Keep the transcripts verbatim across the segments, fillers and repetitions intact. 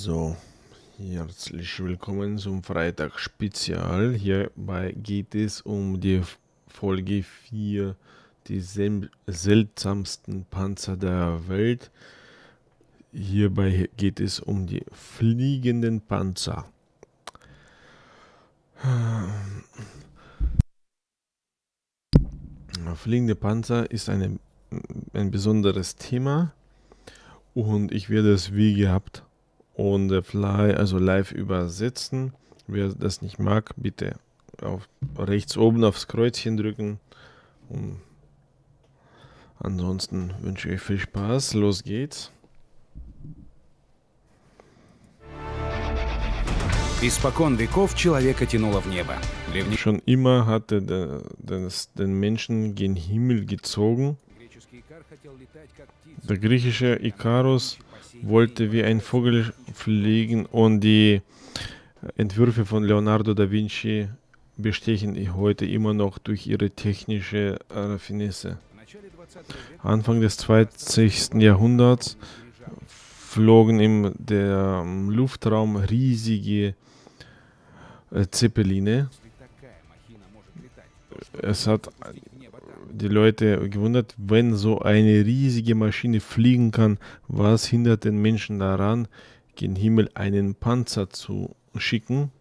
So, herzlich willkommen zum Freitag-Spezial. Hierbei geht es um die Folge vier, die sel seltsamsten Panzer der Welt. Hierbei geht es um die fliegenden Panzer. Fliegende Panzer ist eine, ein besonderes Thema und ich werde es wie gehabt und Fly, also live übersetzen. Wer das nicht mag, bitte auf rechts oben aufs Kreuzchen drücken. Und ansonsten wünsche ich euch viel Spaß. Los geht's. Испокон веков человека тянуло в небо. Древние Schon immer hatte der, das, den Menschen gen Himmel gezogen. Der griechische Ikarus wollte wie ein Vogel fliegen und die Entwürfe von Leonardo da Vinci bestechen heute immer noch durch ihre technische Raffinesse. Anfang des zwanzigsten Jahrhunderts flogen im der Luftraum riesige äh, Zeppeline. Es hat die Leute gewundert, wenn so eine riesige Maschine fliegen kann, was hindert den Menschen daran, gen Himmel einen Panzer zu schicken?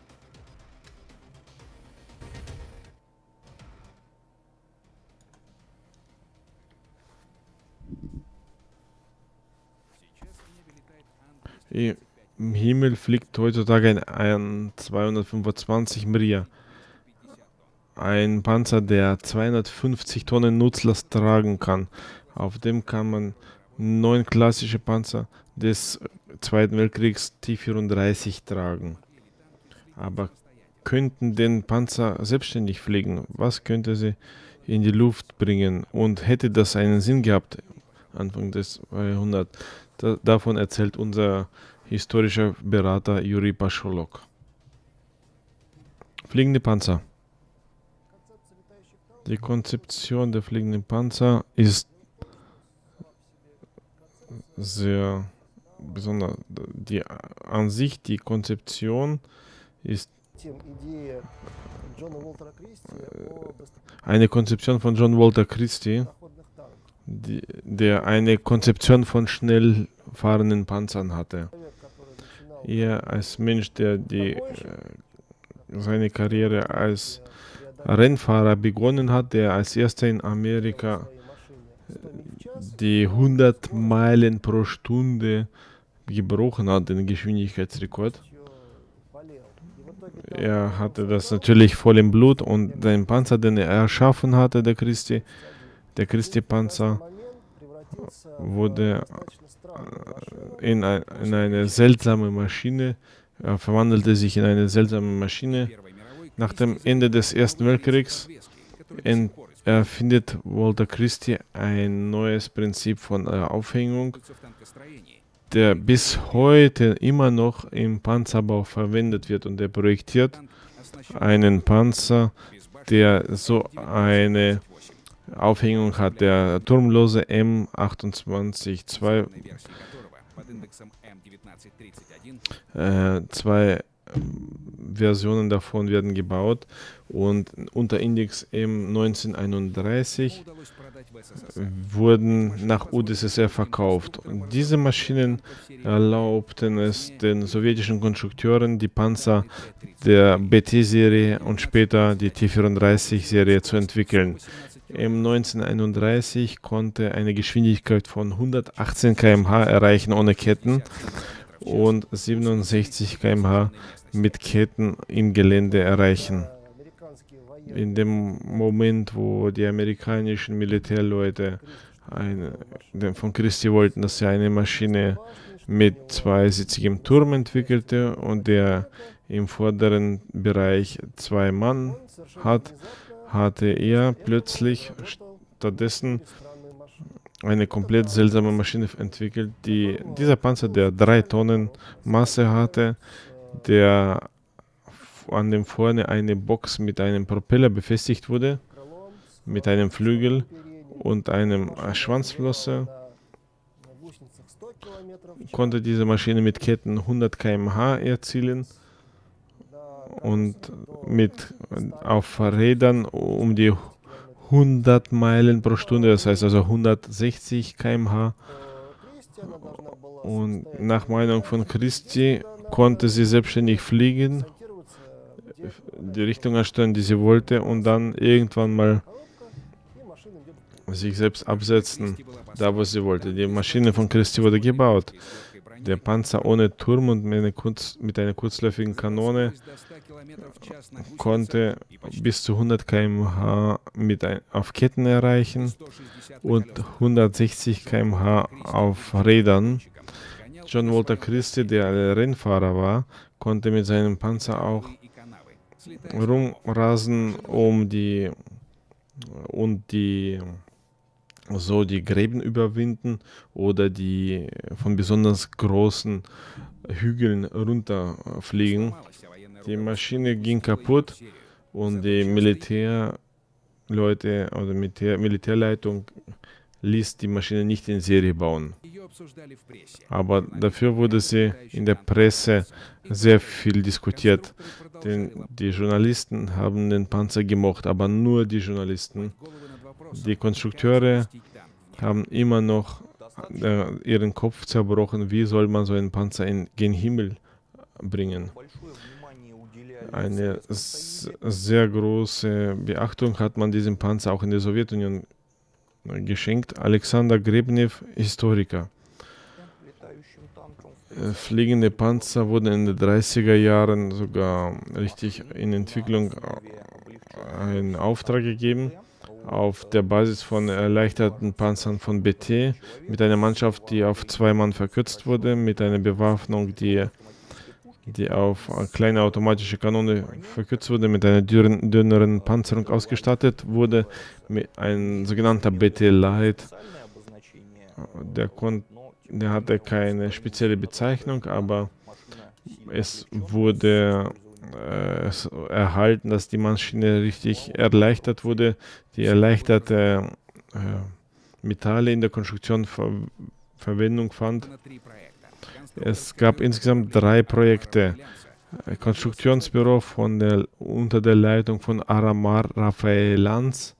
Im Himmel fliegt heutzutage ein, ein zweihundertfünfundzwanzig Mriya. Ein Panzer, der zweihundertfünfzig Tonnen Nutzlast tragen kann. Auf dem kann man neun klassische Panzer des Zweiten Weltkriegs T vierunddreißig tragen. Aber könnten den Panzer selbstständig fliegen? Was könnte sie in die Luft bringen? Und hätte das einen Sinn gehabt, Anfang des Jahrhunderts? Da, davon erzählt unser historischer Berater Juri Pascholok. Fliegende Panzer. Die Konzeption der fliegenden Panzer ist sehr besonders. Die an sich, die Konzeption ist eine Konzeption von John Walter Christie, die, der eine Konzeption von schnell fahrenden Panzern hatte. Er als Mensch, der die, äh, seine Karriere als Rennfahrer begonnen hat, der als erster in Amerika die hundert Meilen pro Stunde gebrochen hat, den Geschwindigkeitsrekord. Er hatte das natürlich voll im Blut und den Panzer, den er erschaffen hatte, der Christie, der Christie-Panzer, wurde in, ein, in eine seltsame Maschine, er verwandelte sich in eine seltsame Maschine. Nach dem Ende des Ersten Weltkriegs erfindet Walter Christie ein neues Prinzip von äh, Aufhängung, der bis heute immer noch im Panzerbau verwendet wird, und er projektiert einen Panzer, der so eine Aufhängung hat, der turmlose M achtundzwanzig zwei, äh, zwei Versionen davon werden gebaut und unter Index M neunzehnhunderteinunddreißig wurden nach U d S S R verkauft. Und diese Maschinen erlaubten es den sowjetischen Konstrukteuren, die Panzer der B T-Serie und später die T vierunddreißig-Serie zu entwickeln. M neunzehnhunderteinunddreißig konnte eine Geschwindigkeit von hundertachtzehn Kilometer pro Stunde erreichen ohne Ketten und siebenundsechzig Kilometer pro Stunde mit Ketten im Gelände erreichen. In dem Moment, wo die amerikanischen Militärleute eine, von Christie wollten, dass er eine Maschine mit zweisitzigem Turm entwickelte und der im vorderen Bereich zwei Mann hat, hatte er plötzlich stattdessen eine komplett seltsame Maschine entwickelt. Die, dieser Panzer, der drei Tonnen Masse hatte, der an dem vorne eine Box mit einem Propeller befestigt wurde, mit einem Flügel und einem Schwanzflosse, konnte diese Maschine mit Ketten hundert Kilometer pro Stunde erzielen und mit auf Rädern um die hundert Meilen pro Stunde, das heißt also hundertsechzig Kilometer pro Stunde. Und nach Meinung von Christi konnte sie selbstständig fliegen, die Richtung erstellen, die sie wollte, und dann irgendwann mal sich selbst absetzen, da wo sie wollte. Die Maschine von Christi wurde gebaut. Der Panzer ohne Turm und mit einer, kurz, mit einer kurzläufigen Kanone konnte bis zu hundert Kilometer pro Stunde mit ein, auf Ketten erreichen und hundertsechzig Kilometer pro Stunde auf Rädern. John Walter Christie, der Rennfahrer war, konnte mit seinem Panzer auch rumrasen, um die und die so die Gräben überwinden oder die von besonders großen Hügeln runterfliegen. Die Maschine ging kaputt und die Militärleute oder Militär, Militärleitung ließ die Maschine nicht in Serie bauen. Aber dafür wurde sie in der Presse sehr viel diskutiert. Denn die Journalisten haben den Panzer gemocht, aber nur die Journalisten. Die Konstrukteure haben immer noch äh, ihren Kopf zerbrochen, wie soll man so einen Panzer in den Himmel bringen. Eine sehr große Beachtung hat man diesem Panzer auch in der Sowjetunion geschenkt. Alexander Grebnev, Historiker. Fliegende Panzer wurden in den dreißiger Jahren sogar richtig in Entwicklung einen Auftrag gegeben, auf der Basis von erleichterten Panzern von B T, mit einer Mannschaft, die auf zwei Mann verkürzt wurde, mit einer Bewaffnung, die, die auf eine kleine automatische Kanone verkürzt wurde, mit einer dürren, dünneren Panzerung ausgestattet wurde, mit ein sogenannter B T Light. Der, der hatte keine spezielle Bezeichnung, aber es wurde äh, erhalten, dass die Maschine richtig erleichtert wurde. Die erleichterte äh, Metalle in der Konstruktion ver Verwendung fand. Es gab insgesamt drei Projekte. Konstruktionsbüro von der, unter der Leitung von Aramar Rafaelans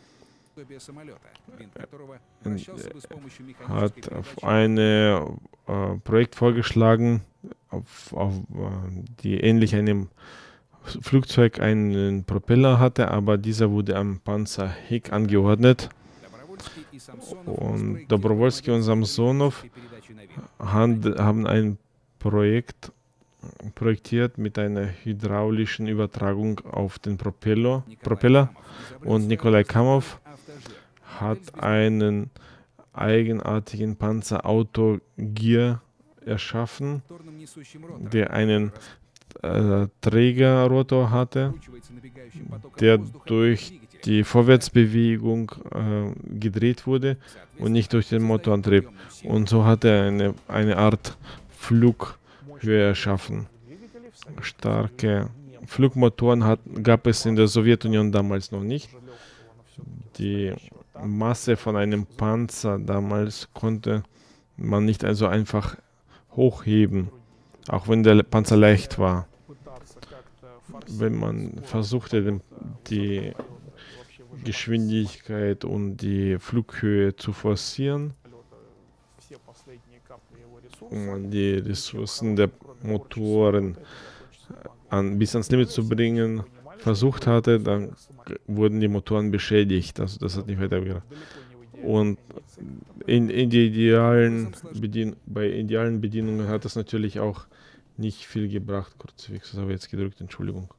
hat ein äh, Projekt vorgeschlagen, auf, auf, die ähnlich einem Flugzeug einen Propeller hatte, aber dieser wurde am Panzerheck angeordnet. Und Dobrowolski und Samsonov haben ein Projekt projektiert mit einer hydraulischen Übertragung auf den Propeller, Propeller. Und Nikolai Kamov hat einen eigenartigen Panzer-Autogier erschaffen, der einen äh, Trägerrotor hatte, der durch die Vorwärtsbewegung äh, gedreht wurde und nicht durch den Motorantrieb. Und so hat er eine, eine Art Flughöhe erschaffen. Starke Flugmotoren hat, gab es in der Sowjetunion damals noch nicht. Die Masse von einem Panzer damals konnte man nicht also einfach hochheben, auch wenn der Panzer leicht war. Wenn man versuchte, die Geschwindigkeit und die Flughöhe zu forcieren und die Ressourcen der Motoren an, bis ans Limit zu bringen, versucht hatte, dann wurden die Motoren beschädigt. Also das hat nicht weitergebracht. Und in, in die idealen Bedien bei idealen Bedienungen hat das natürlich auch nicht viel gebracht. Kurzfix, das habe ich jetzt gedrückt, Entschuldigung.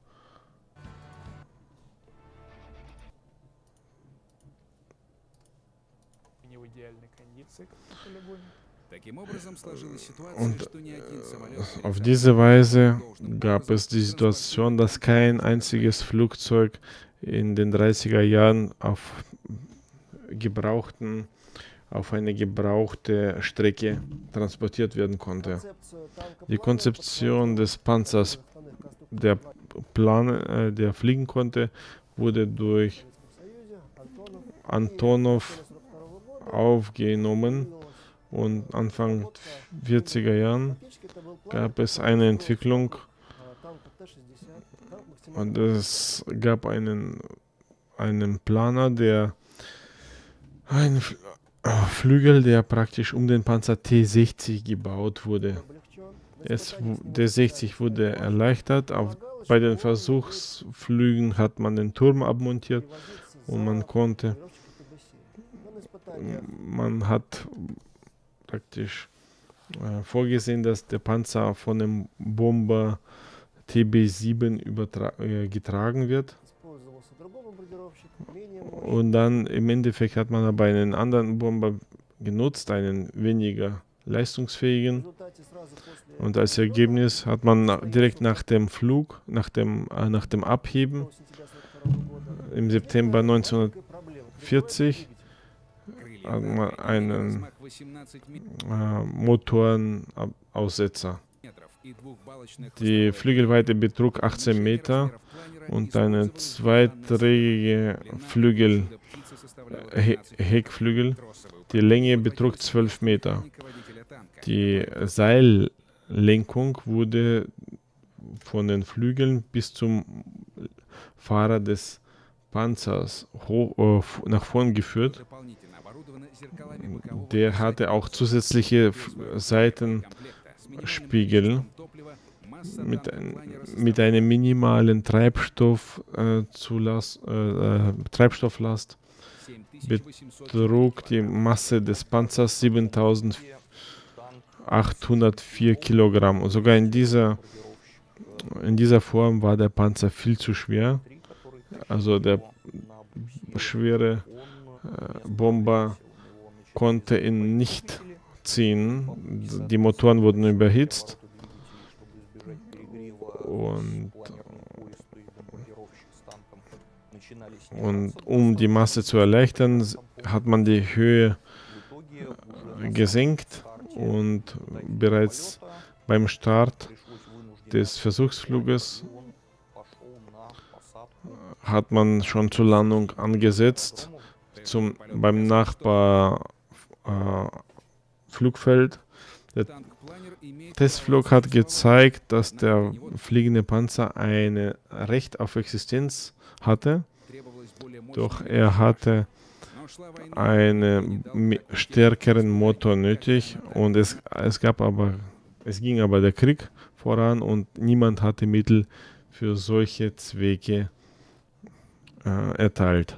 Und äh, auf diese Weise gab es die Situation, dass kein einziges Flugzeug in den dreißiger Jahren auf gebrauchten, auf eine gebrauchte Strecke transportiert werden konnte. Die Konzeption des Panzers, der Plan, äh, der fliegen konnte, wurde durch Antonov aufgenommen Und Anfang vierziger Jahren gab es eine Entwicklung und es gab einen, einen Planer, der ein F- äh, Flügel, der praktisch um den Panzer T sechzig gebaut wurde. Es, wu- der sechzig wurde erleichtert. Auf, bei den Versuchsflügen hat man den Turm abmontiert und man konnte, man hat praktisch äh, vorgesehen, dass der Panzer von dem Bomber T B sieben übertra äh, getragen wird. Und dann im Endeffekt hat man aber einen anderen Bomber genutzt, einen weniger leistungsfähigen. Und als Ergebnis hat man na- direkt nach dem Flug, nach dem, äh, nach dem Abheben im September neunzehnhundertvierzig hat man einen äh, Motorenaussetzer. Die Flügelweite betrug achtzehn Meter und eine zweiträgige Flügel, äh, He Heckflügel. Die Länge betrug zwölf Meter. Die Seillenkung wurde von den Flügeln bis zum Fahrer des Panzers hoch, äh, f- nach vorn geführt. Der hatte auch zusätzliche F- Seitenspiegel mit, ein, mit einer minimalen Treibstoff, äh, Zulass, äh, äh, Treibstofflast betrug die Masse des Panzers siebentausendachthundertvier Kilogramm. Und sogar in dieser, in dieser Form war der Panzer viel zu schwer. Also der schwere äh, Bomber konnte ihn nicht ziehen. Die Motoren wurden überhitzt und, und um die Masse zu erleichtern, s- hat man die Höhe äh, gesenkt und bereits beim Start des Versuchsfluges hat man schon zur Landung angesetzt zum, beim Nachbar äh, Flugfeld. Der Testflug hat gezeigt, dass der fliegende Panzer ein Recht auf Existenz hatte, doch er hatte einen mi- stärkeren Motor nötig und es, es gab aber, es ging aber der Krieg voran und niemand hatte Mittel für solche Zwecke äh, erteilt.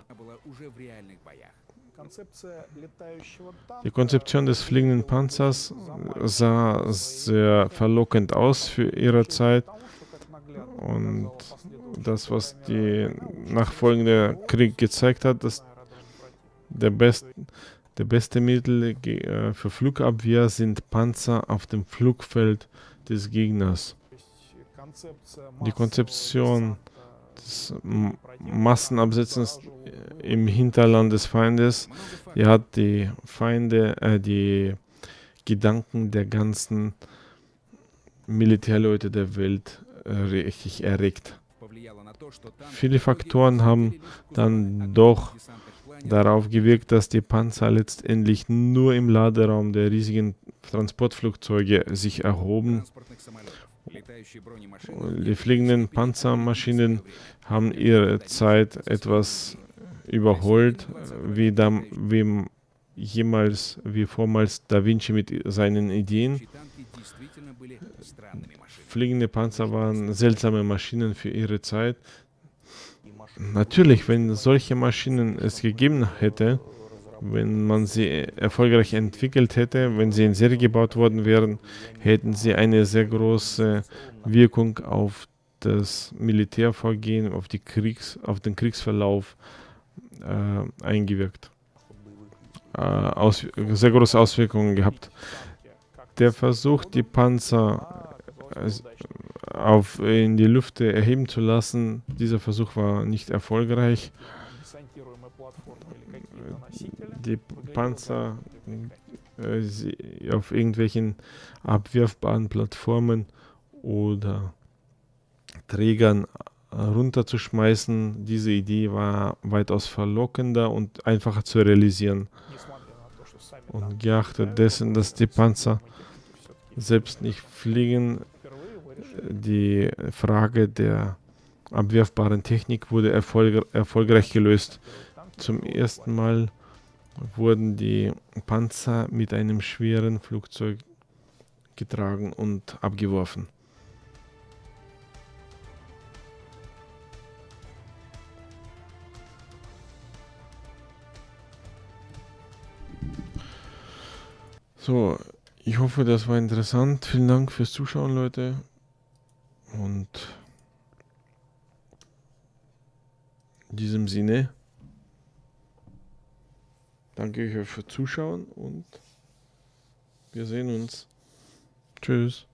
Die Konzeption des fliegenden Panzers sah sehr verlockend aus für ihre Zeit und das, was der nachfolgende Krieg gezeigt hat, dass der, best, der beste Mittel ge- äh, für Flugabwehr sind Panzer auf dem Flugfeld des Gegners. Die Konzeption des M- Massenabsetzens im Hinterland des Feindes, die hat die Feinde, äh, die Gedanken der ganzen Militärleute der Welt äh, richtig erregt. Viele Faktoren haben dann doch darauf gewirkt, dass die Panzer letztendlich nur im Laderaum der riesigen Transportflugzeuge sich erhoben. Die fliegenden Panzermaschinen haben ihre Zeit etwas überholt, wie, dam, wie jemals, wie vormals Da Vinci mit seinen Ideen. Fliegende Panzer waren seltsame Maschinen für ihre Zeit. Natürlich, wenn solche Maschinen es gegeben hätte, wenn man sie erfolgreich entwickelt hätte, wenn sie in Serie gebaut worden wären, hätten sie eine sehr große Wirkung auf das Militärvorgehen, auf, die Kriegs, auf den Kriegsverlauf äh, eingewirkt. Äh, aus, sehr große Auswirkungen gehabt. Der Versuch, die Panzer äh, auf, in die Lüfte erheben zu lassen, dieser Versuch war nicht erfolgreich. Die Panzer äh, sie auf irgendwelchen abwerfbaren Plattformen oder Trägern äh, runterzuschmeißen, diese Idee war weitaus verlockender und einfacher zu realisieren. und geachtet dessen, dass die Panzer selbst nicht fliegen. Die Frage der abwerfbaren Technik wurde erfolg erfolgreich gelöst. Zum ersten Mal wurden die Panzer mit einem schweren Flugzeug getragen und abgeworfen. So, ich hoffe, das war interessant. Vielen Dank fürs Zuschauen, Leute. Und in diesem Sinne danke ich euch fürs Zuschauen und wir sehen uns. Tschüss.